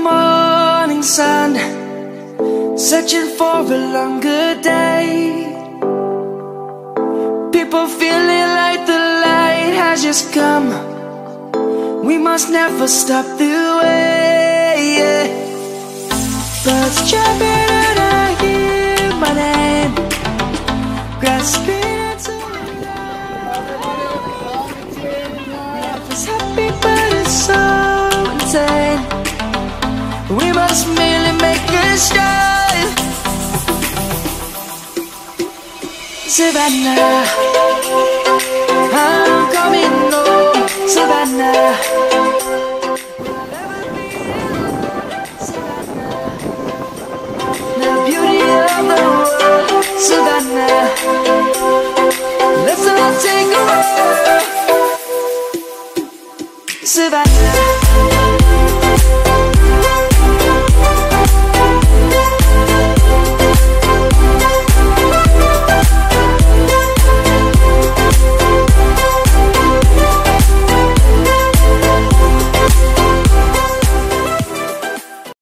morning sun, searching for a longer day. People feeling like the light has just come. We must never stop the way, yeah. Birds jumping and I hear my name, grasping into life is happy but it's so insane. We must merely make a start. Savannah, I'm coming home. Savannah, the beauty of the world. Savannah, let's all take a walk. Savannah.